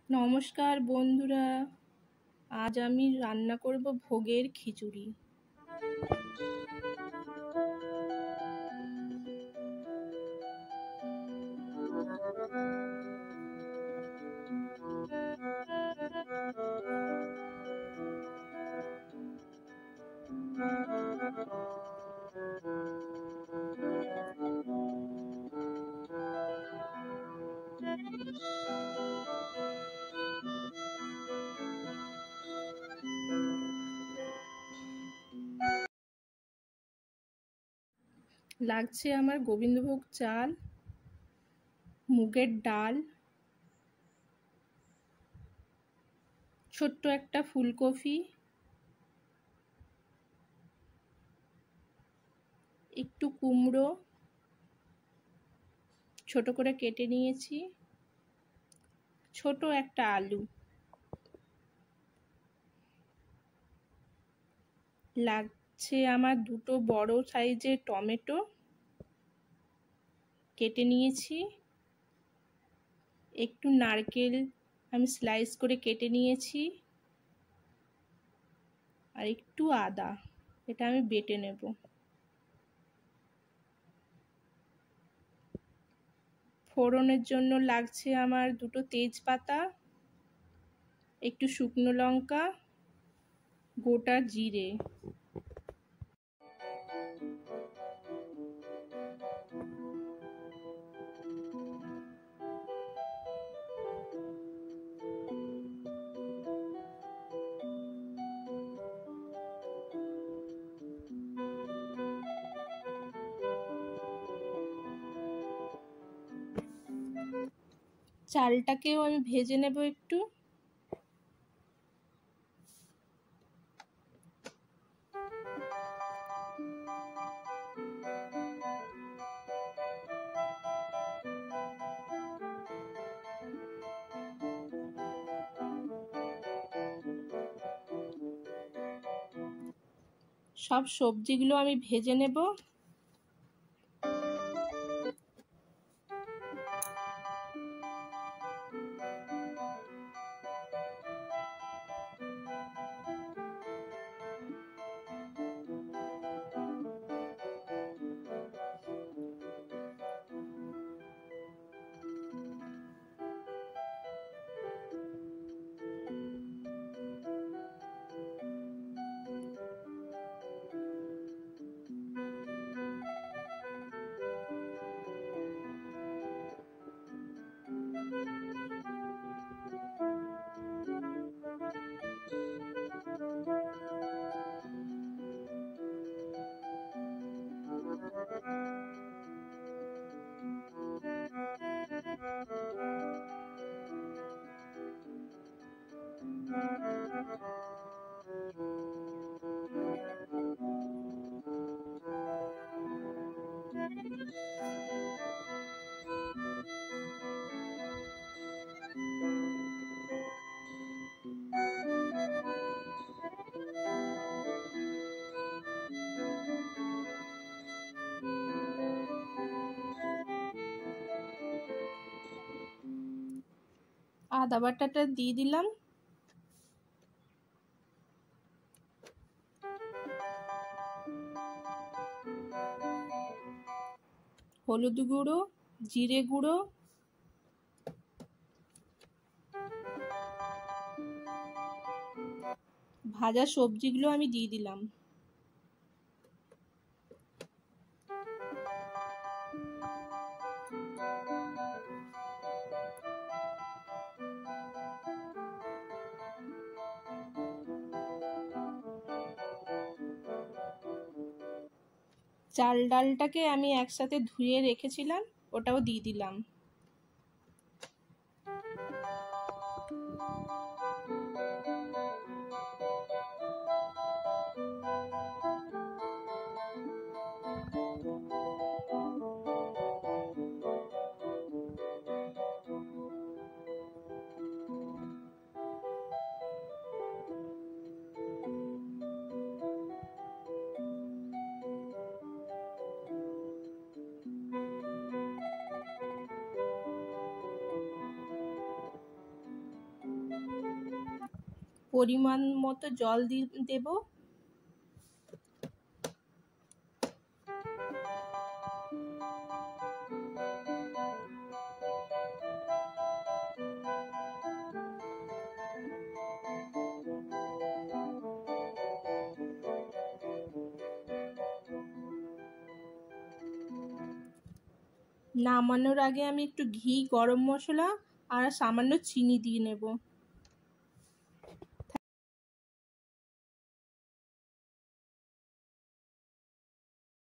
নমস্কার বন্ধুরা, আজ আমি রান্না করব ভোগের খিচুড়ি। লাগছে আমার গোবিন্দভোগ চাল, মুগের ডাল, ছোট্ট একটা ফুলকপি, একটু কুমড়ো ছোট করে কেটে নিয়েছি, ছোট একটা আলু, লাগছে আমার দুটো বড় সাইজের টমেটো কেটে নিয়েছি, একটু নারকেল আমি স্লাইস করে কেটে নিয়েছি, আর একটু আদা, এটা আমি বেটে নেব। ফোড়নের জন্য লাগছে আমার দুটো তেজপাতা, একটু শুকনো লঙ্কা, গোটা জিরে। চালটাকেও আমি ভেজে নেব একটু। সব সবজিগুলো আমি ভেজে নেব। আদা বাটাটা দিয়ে দিলাম, হলুদ গুঁড়ো, জিরে গুঁড়ো, ভাজা সবজিগুলো আমি দিয়ে দিলাম। চাল ডালটাকে আমি একসাথে ধুয়ে রেখেছিলাম, ওটাও দিয়ে দিলাম। পরিমাণ মতো জল দেব। নামানোর আগে আমি একটু ঘি, গরম মশলা আর সামান্য চিনি দিয়ে নেব।